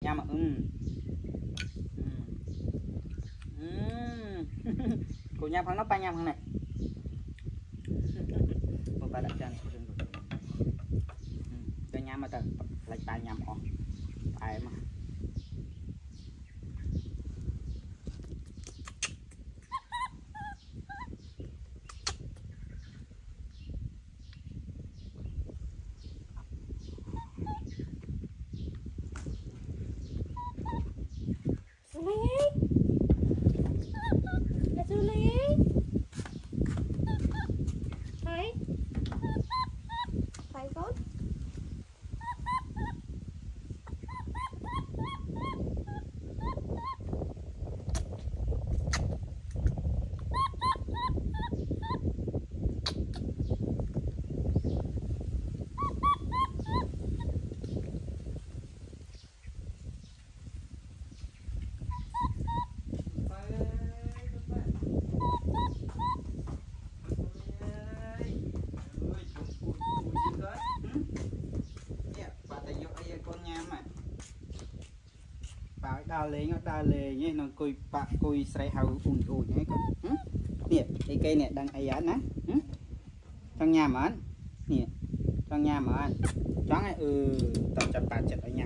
nhâm mà cô nhâm thằng nó ba nhâm thằng này một ba đặt chân cái nhâm mà tờ lại ba nhâm họ phải mà đa lệ nhé nó cùi bạc cùi sấy hào ủn ủn nhé con nè cái cây nè đang ai á nè trong nhà mà anh nè trong nhà mà anh chó này tập chặt bạc chặt ở nhà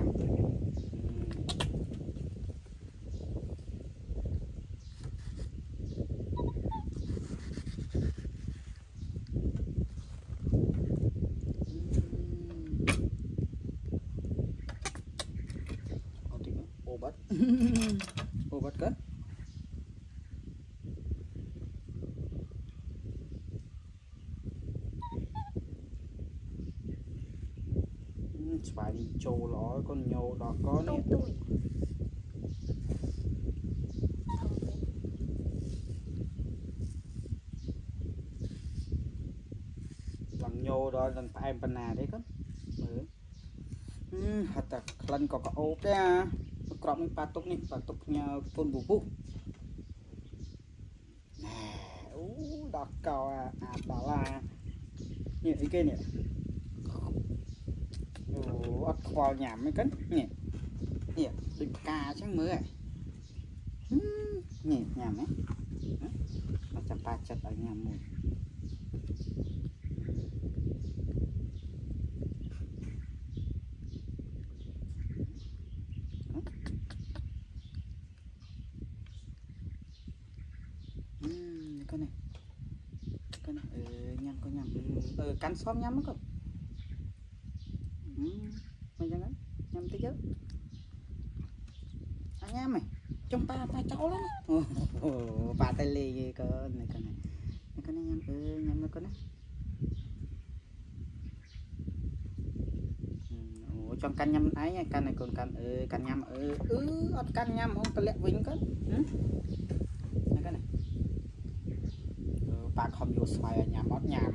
obat kan phải đi trâu ló con nhâu đó có nè lần nhâu đó lần phải em pana đấy con hạt tạc lần có ốp đấy crop ni patuk nya pun bubuk nah dak kau apalah ni cái này ắt khoa nhảm mấy cân nè nè đừng ca chắc mới nè nhảm ấy nó chặt ba chặt ở nhà mùi con này nhầm con nhầm cắn xóm nhắm con mày chẳng nhầm tí chứ anh nhắm mày trong ba cháu lắm ba tay lì gì con này nhầm nhầm nó con này trong căn nhầm ấy nha căn này còn căn nhầm căn nhầm không tôi lẹ vinh con cái này bà không vô xoay ở nhà mót nhảm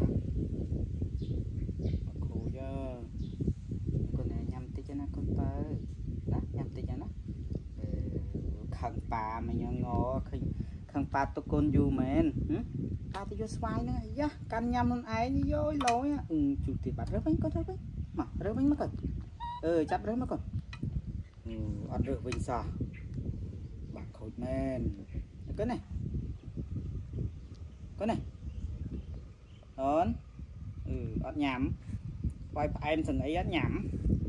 khổ chứ con này nhầm tí cho nó con tơ đó nhầm tí cho nó khăn bà mà nhớ ngó khăn bà tôi con dù mến bà thì vô xoay nữa yeah, căn nhầm luôn ấy như vô lối chủ tịch bà rớt bánh con rớt bánh mà rớt bánh mất rồi chắp rớt mất con ăn rớt bánh sao bà khổ mến cái này con này ớn ớt nhảm quay em thằng ấy ớt nhảm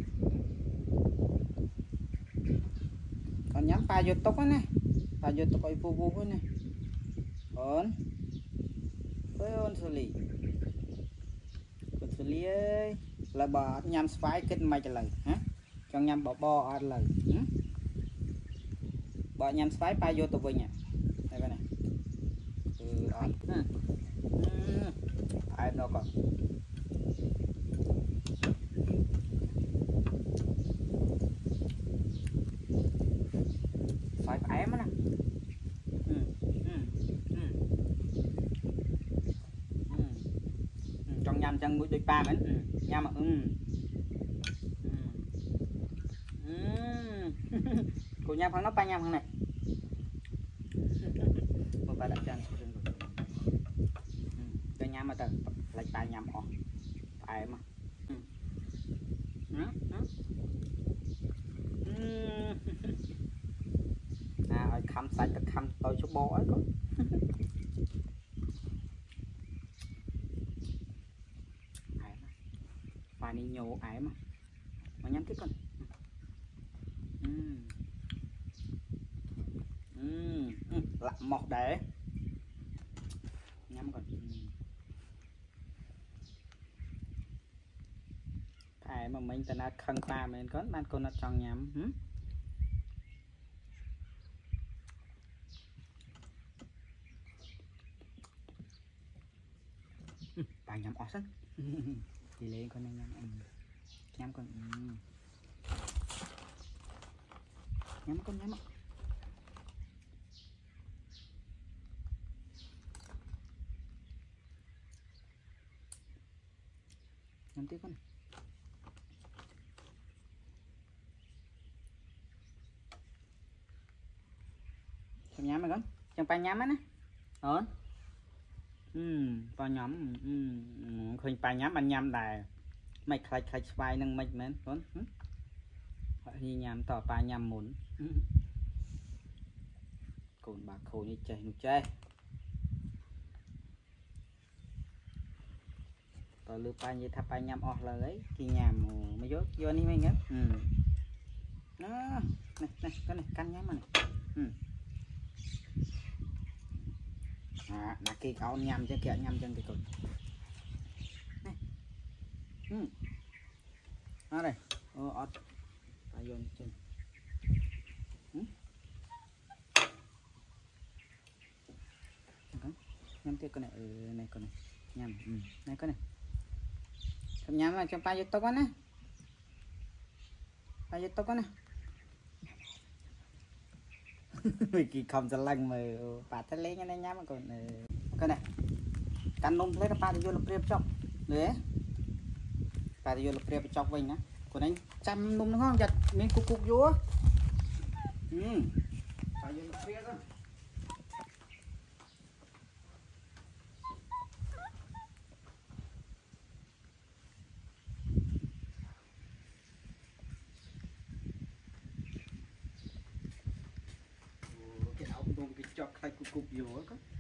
còn nhắm pa vô tóc này pa vô tóc ấy vu vu này ớn với ớn xử lý ơi là bỏ nhắm spy kết mày trả lời hả cho nhắm bỏ ăn lời bỏ nhắm spy pa vô tóc với nhỉ đây này ai nó còn phải em nè trong nhâm chân mũi đôi ba mến nhâm mà cô nhâm thằng nó ba nhâm thằng này một ba đặt chân cái nhâm mà tờ lại ba nhâm họ phải mà khăm sạch ta khăm tôi cho bò ấy con phải đi nhổ ái mà nhắm cái con lạ mọt để nhắm còn ai mà mình ta na khăn pa mình có ban con nó tròn nhắm bà nhắm ọt sắc thì lên con này nhắm con nhắm con nhắm nhắm tiếp con nhắm mày con chẳng phải nhắm á nè bao nhóm khơi ba nhắm anh nhắm đài mày khai khai spy nâng mày mến con đi nhắm tỏ ba nhắm muốn cồn bạc khổ như chảy nụ chê tỏ lưu ba như thắp ba nhắm ọt là ấy thì nhắm mới vô đi mình á nó này này cái này căn nhắm mà này là cái áo nhằm cho kẹo nhằm chân thì còn này đó đây ọt phải vô chân nhắm tiếp con này này con này nhằm này con này không nhắm mà cho ba vô to con nè ba vô to con nè vì kỳ không cho lăng mà bà thấy lấy cái nhá mà còn cái này căn nôm lấy ba thì vô là priệp chọc đấy ba thì vô là priệp chọc mình á còn anh chăm nôm nó ngon giật miếng cục cục vô ba vô là priệp đó cái áo tôm cái chọc khai cục cục vô á